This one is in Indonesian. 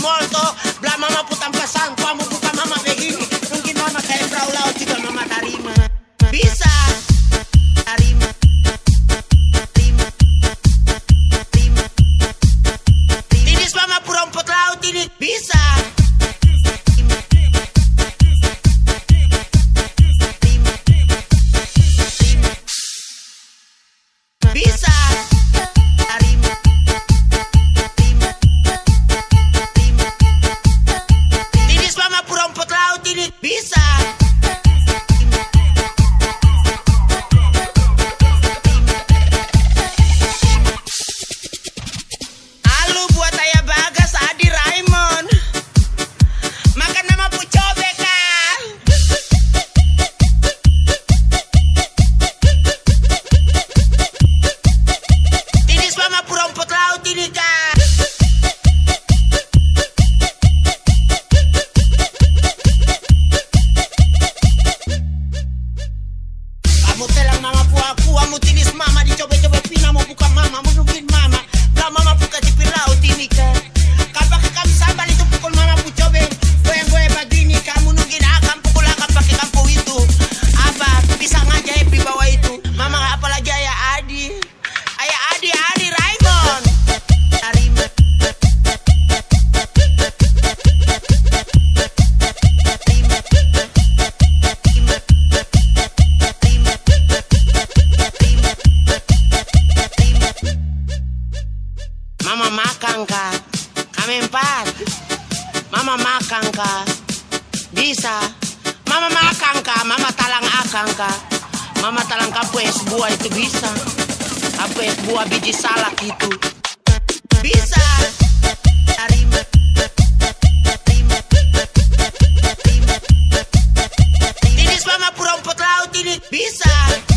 molto. Bla mama putang pasang, kamu buka mama begini. Mungkin mama kayak perahu laut juga mama tarima. Bisa tarima. Tinis mama perompot laut ini bisa. Bisa tarima. Tinis mama perompot laut ini bisa. Halo buat ayah Bagas, Adi, Raymond. Makan nama Bu Cobek kan. Tinis mama perompot laut ini kan. Kamu telang mama aku, kamu tinis mama dicoba-coba pina mau buka mama, mau nungguin mama. Lah mama buka di laut ini kan. Kan pakai kamu sambal itu pukul mama Bu Cobek. Gue begini kamu nungguin akan pukul akan pakai kampu itu. Apa bisa ngajak di bawah itu. Mama apalagi ayah Adi. Ayah Adi Raymond. Tarima. Mama makan kah? Kami empat. Mama makan kah? Bisa. Mama makan kah? Mama talang akan kah? Mama talang kapu es buah itu bisa. Kapu es buah biji salak itu bisa. Tarima. Tinis mama perompot laut ini bisa.